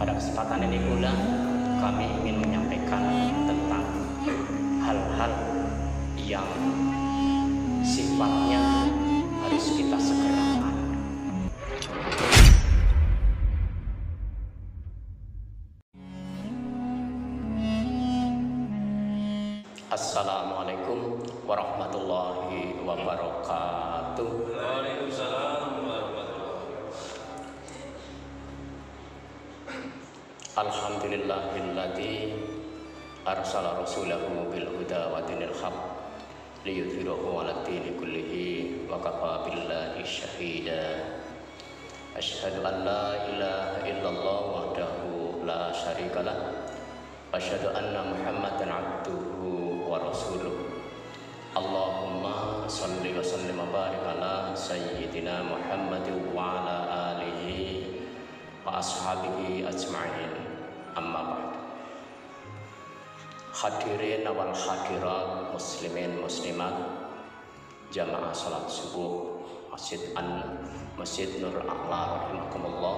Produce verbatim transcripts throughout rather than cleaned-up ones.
Pada kesempatan ini pula kami ingin menyampaikan tentang hal-hal yang sifatnya harus kita segerakan. Assalamualaikum warahmatullahi wabarakatuh. Waalaikumsalam warahmatullahi. Alhamdulillahilladzi arsala rasulahu bil huda wa dinil haq liyudhhirahu 'ala dini kullihi wa kafa billahi syahida. Asyhadu an la ilaha illallah wahdahu la syarikalah wa asyhadu anna Muhammadan 'abduhu wa rasuluh. Allahumma shalli wa sallim wa barik ala sayyidina Muhammadin wa ala alihi wa ashabihi ajma'in. Amma ba'd. Hadirin wal hadirat, muslimin muslimat, jamaah salat subuh Masjid An Masjid Nur A'la rahimakumullah.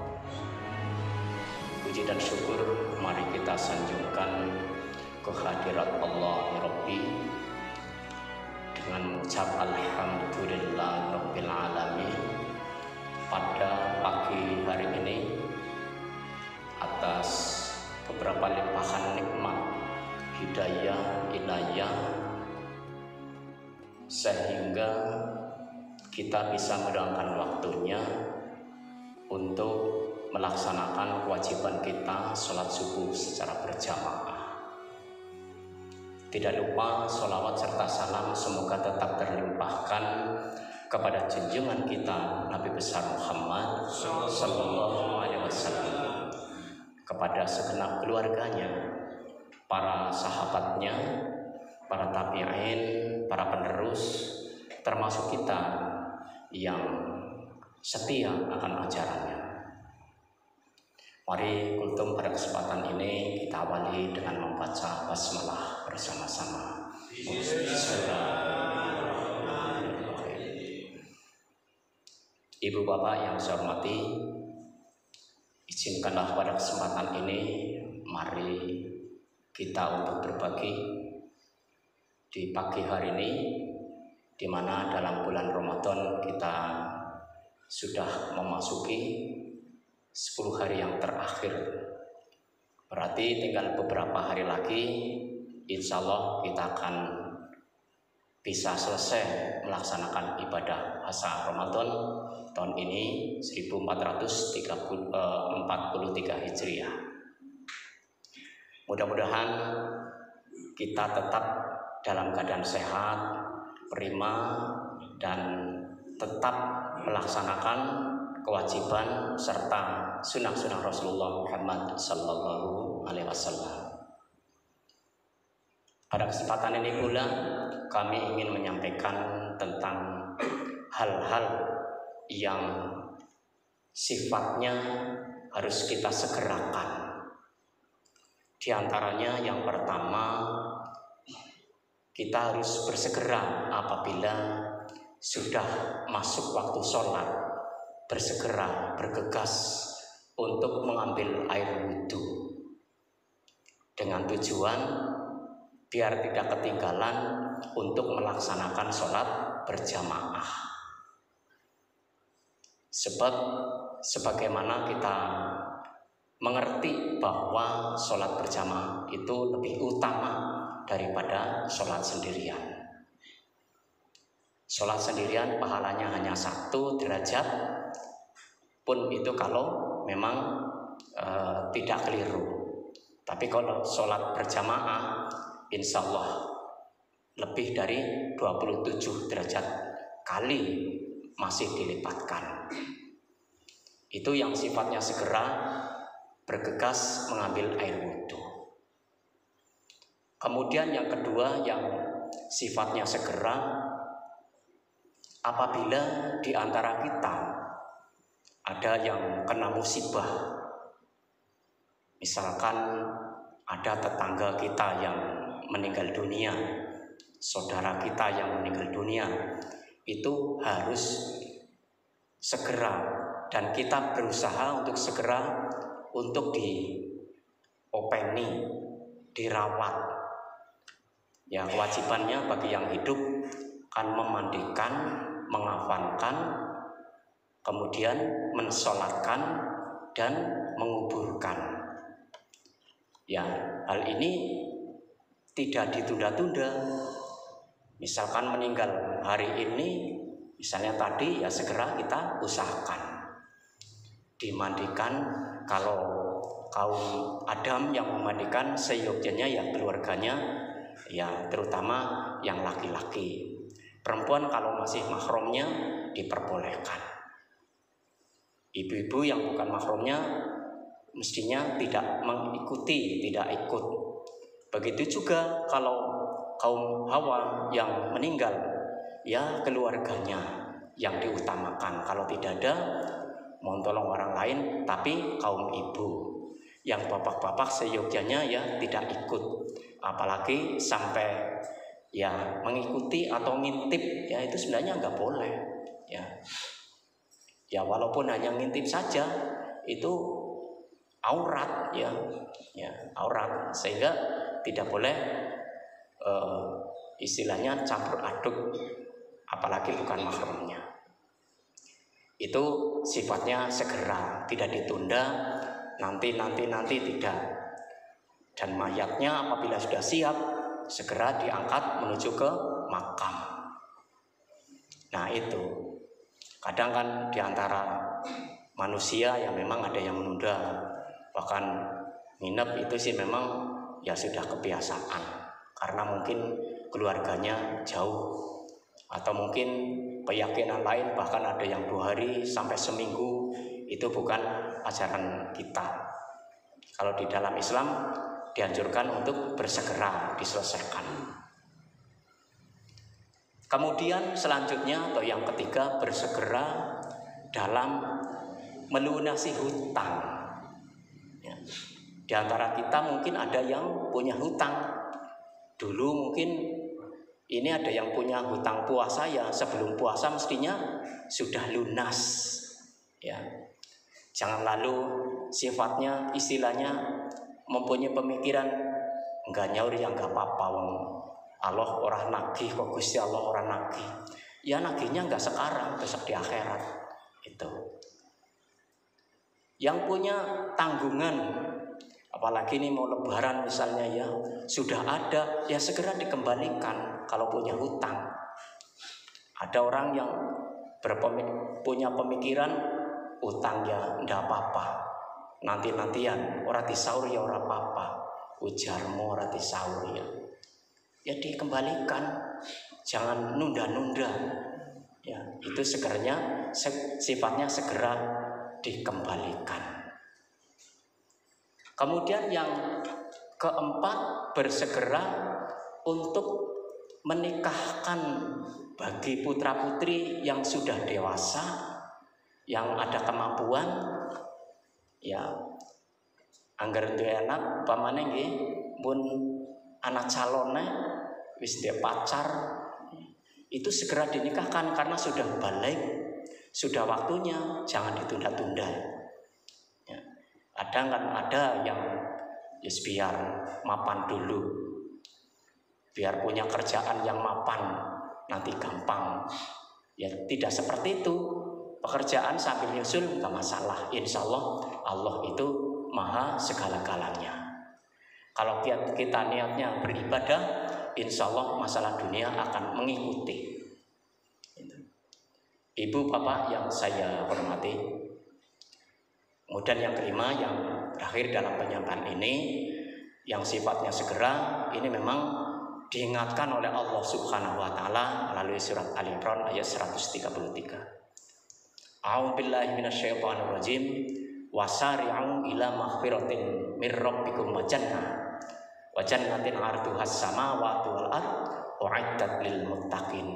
Puji dan syukur mari kita sanjungkan kehadirat Allah ya Rabbi dengan mengucap alhamdulillah rabbil alamin pada pagi hari ini atas beberapa limpahan nikmat hidayah inayah sehingga kita bisa meluangkan waktunya untuk melaksanakan kewajiban kita sholat subuh secara berjamaah. Tidak lupa sholawat serta salam semoga tetap terlimpahkan kepada junjungan kita Nabi besar Muhammad sallallahu alaihi wasallam, kepada segenap keluarganya, para sahabatnya, para tabi'in, para penerus, termasuk kita yang setia akan ajarannya. Mari kultum pada kesempatan ini kita awali dengan membaca basmalah bersama-sama. Ibu bapak yang saya hormati, izinkanlah pada kesempatan ini mari kita untuk berbagi di pagi hari ini, di mana dalam bulan Ramadan kita sudah memasuki sepuluh hari yang terakhir. Berarti tinggal beberapa hari lagi, insya Allah kita akan bisa selesai melaksanakan ibadah puasa Ramadan tahun ini seribu empat ratus empat puluh tiga Hijriah. Mudah-mudahan kita tetap dalam keadaan sehat, prima, dan tetap melaksanakan kewajiban serta sunnah-sunnah Rasulullah Muhammad sallallahu alaihi wasallam. Pada kesempatan ini pula kami ingin menyampaikan tentang hal-hal yang sifatnya harus kita segerakan. Di antaranya yang pertama, kita harus bersegera apabila sudah masuk waktu sholat, bersegera, bergegas untuk mengambil air wudhu dengan tujuan biar tidak ketinggalan untuk melaksanakan sholat berjamaah. Sebab sebagaimana kita mengerti bahwa sholat berjamaah itu lebih utama daripada sholat sendirian. Sholat sendirian pahalanya hanya satu derajat, pun itu kalau memang e, tidak keliru. Tapi kalau sholat berjamaah, insya Allah lebih dari dua puluh tujuh derajat kali masih dilipatkan. Itu yang sifatnya segera, bergegas mengambil air wudhu. Kemudian yang kedua yang sifatnya segera, apabila di antara kita ada yang kena musibah, misalkan ada tetangga kita yang meninggal dunia, saudara kita yang meninggal dunia, itu harus segera dan kita berusaha untuk segera untuk diopeni, dirawat. Ya, kewajibannya bagi yang hidup kan memandikan, mengafankan, kemudian mensolatkan dan menguburkan. Ya, hal ini tidak ditunda-tunda. Misalkan meninggal hari ini, misalnya tadi, ya segera kita usahakan dimandikan. Kalau kaum Adam yang memandikan, seyogyanya ya keluarganya, ya terutama yang laki-laki. Perempuan kalau masih mahramnya diperbolehkan. Ibu-ibu yang bukan mahramnya mestinya tidak mengikuti, tidak ikut. Begitu juga kalau kaum Hawa yang meninggal, ya keluarganya yang diutamakan. Kalau tidak ada, mohon tolong orang lain, tapi kaum ibu. Yang bapak-bapak seyogyanya ya tidak ikut, apalagi sampai ya mengikuti atau ngintip, ya itu sebenarnya nggak boleh. Ya, ya walaupun hanya ngintip saja, itu aurat, ya, ya aurat, sehingga tidak boleh uh, istilahnya campur aduk, apalagi bukan mahramnya. Itu sifatnya segera, tidak ditunda, nanti nanti nanti tidak. Dan mayatnya apabila sudah siap, segera diangkat menuju ke makam. Nah itu, kadang kan diantara manusia yang memang ada yang menunda, bahkan nginep itu sih memang ya sudah kebiasaan, karena mungkin keluarganya jauh, atau mungkin keyakinan lain, bahkan ada yang dua hari sampai seminggu. Itu bukan ajaran kita. Kalau di dalam Islam dianjurkan untuk bersegera diselesaikan. Kemudian selanjutnya atau yang ketiga, bersegera dalam melunasi hutang. Ya. Di antara kita mungkin ada yang punya hutang. Dulu mungkin ini ada yang punya hutang puasa, ya sebelum puasa mestinya sudah lunas. Ya, jangan lalu sifatnya istilahnya mempunyai pemikiran enggak nyaur yang enggak apa-apa, wong Allah orang nagih kok Gusti Allah orang nagih. Ya nagihnya enggak sekarang, besok di akhirat. Itu. Yang punya tanggungan, apalagi ini mau lebaran misalnya, ya sudah ada, ya segera dikembalikan kalau punya hutang. Ada orang yang berpemik- punya pemikiran utang ya ndak apa-apa, nanti-nantian ora disaur ya ora apa-apa, ujarmu ora disaur ya. Ya dikembalikan, jangan nunda-nunda. Ya, itu segeranya sifatnya segera dikembalikan. Kemudian yang keempat, bersegera untuk menikahkan bagi putra-putri yang sudah dewasa, yang ada kemampuan, ya anggar duwe anak, pamane nggih pun anak calonnya wis dia pacar, itu segera dinikahkan karena sudah balik, sudah waktunya, jangan ditunda-tunda. Ya. Ada kan ada yang yes, biar mapan dulu, biar punya kerjaan yang mapan, nanti gampang. Ya tidak seperti itu. Pekerjaan sambil nyusul nggak masalah. Insya Allah Allah itu maha segala-galanya. Kalau kita niatnya beribadah, insya Allah masalah dunia akan mengikuti. Ibu bapak yang saya hormati, kemudian yang kelima, yang terakhir dalam penyampaian ini, yang sifatnya segera, ini memang diingatkan oleh Allah Subhanahu wa taala melalui surat Ali Imran ayat seratus tiga puluh tiga. A'udzubillahi minasyaitonir rajim. Wasari'u ila maghfiratin mir rabbikum wa jannah wa jannatin 'arduhas samawati wal ard u'iddat lil muttaqin.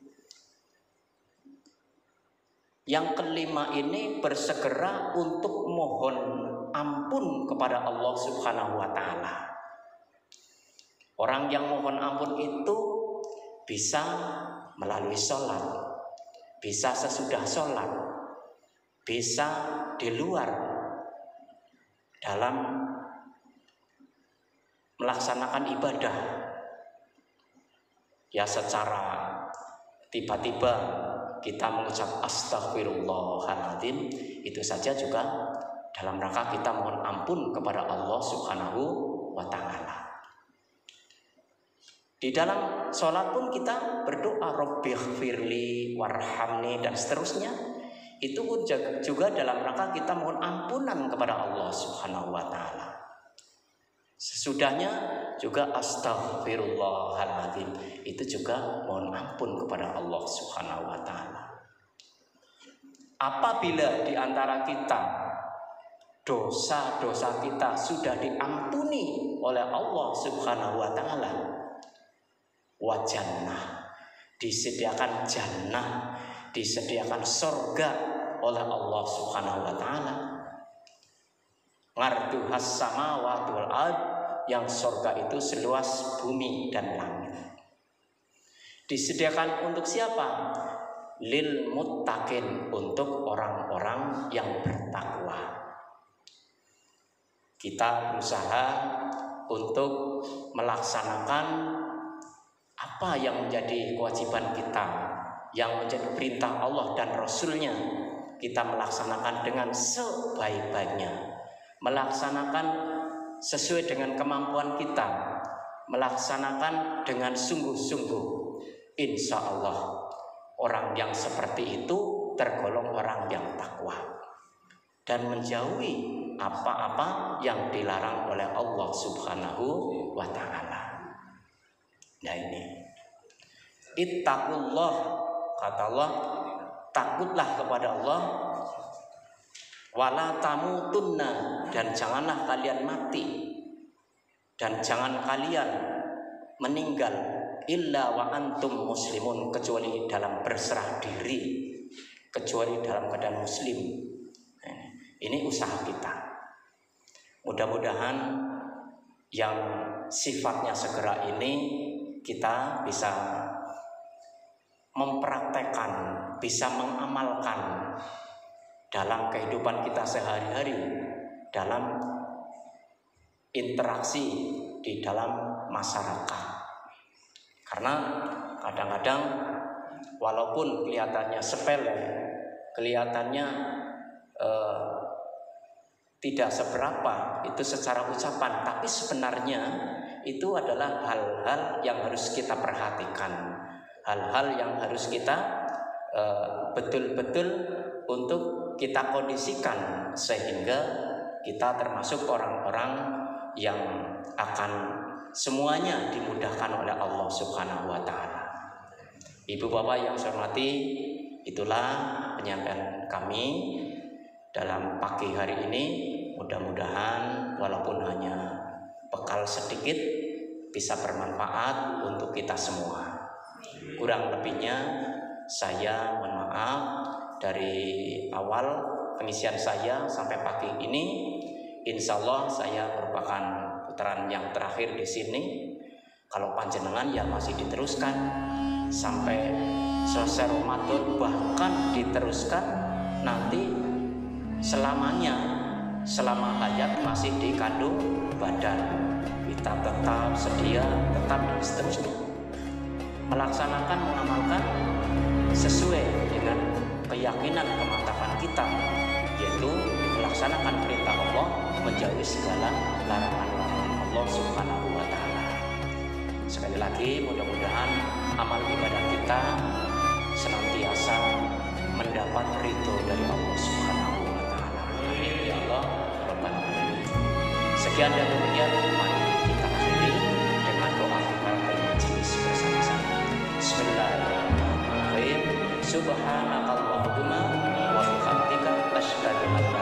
Yang kelima ini bersegera untuk mohon ampun kepada Allah Subhanahu wa taala. Orang yang mohon ampun itu bisa melalui sholat, bisa sesudah sholat, bisa di luar dalam melaksanakan ibadah. Ya secara tiba-tiba kita mengucap astaghfirullahaladzim, itu saja juga dalam rangka kita mohon ampun kepada Allah Subhanahu wa ta'ala. Di dalam sholat pun kita berdoa Rabbighfirli warhamni dan seterusnya. Itu pun juga dalam rangka kita mohon ampunan kepada Allah Subhanahu wa ta'ala. Sesudahnya juga astaghfirullahaladzim, itu juga mohon ampun kepada Allah Subhanahu wa ta'ala. Apabila di antara kita dosa-dosa kita sudah diampuni oleh Allah Subhanahu wa ta'ala, wa jannah, disediakan jannah, disediakan surga oleh Allah Subhanahu wa ta'ala. Ngarduhas samawati wal ard, yang surga itu seluas bumi dan langit. Disediakan untuk siapa? Lil muttaqin, untuk orang-orang yang bertakwa. Kita berusaha untuk melaksanakan apa yang menjadi kewajiban kita, yang menjadi perintah Allah dan Rasul-Nya. Kita melaksanakan dengan sebaik-baiknya, melaksanakan sesuai dengan kemampuan kita, melaksanakan dengan sungguh-sungguh. Insya Allah orang yang seperti itu tergolong orang yang takwa dan menjauhi apa-apa yang dilarang oleh Allah Subhanahu wa ta'ala. Nah ini, ittaqullah, kata Allah, takutlah kepada Allah, wala tamutunna, dan janganlah kalian mati, dan jangan kalian meninggal illa wa antum muslimun, kecuali dalam berserah diri, kecuali dalam keadaan muslim. Ini usaha kita. Mudah-mudahan yang sifatnya segera ini kita bisa mempraktekkan, bisa mengamalkan dalam kehidupan kita sehari-hari, dalam interaksi di dalam masyarakat. Karena kadang-kadang walaupun kelihatannya sepele, kelihatannya eh, tidak seberapa itu secara ucapan, tapi sebenarnya itu adalah hal-hal yang harus kita perhatikan, hal-hal yang harus kita eh, betul-betul untuk kita kondisikan sehingga kita termasuk orang-orang yang akan semuanya dimudahkan oleh Allah Subhanahu wa ta'ala. Ibu bapak yang saya hormati, itulah penyampaian kami dalam pagi hari ini. Mudah-mudahan walaupun hanya bekal sedikit bisa bermanfaat untuk kita semua. Kurang lebihnya saya mohon maaf. Dari awal pengisian saya sampai pagi ini, insya Allah saya merupakan putaran yang terakhir di sini. Kalau panjenengan ya masih diteruskan sampai selesai Ramadan, bahkan diteruskan nanti selamanya, selama hayat masih di kandung badan. Kita tetap sedia, tetap dan seterusnya melaksanakan, mengamalkan sesuai dengan keyakinan kemantapan kita, yaitu melaksanakan perintah Allah, menjauhi segala larangan-larangan Allah Subhanahu wa ta'ala. Sekali lagi mudah-mudahan amal ibadah kita senantiasa mendapat ridho dari Allah Subhanahu wa ta'ala. Amin ya Allah rabbal alamin. Sekian dan demikian, mari kita akhiri dengan doa kifaratul majelis bersama-sama. Bismillahirrahmanirrahim. Subhanakallahumma wa bihamdika asyhadu an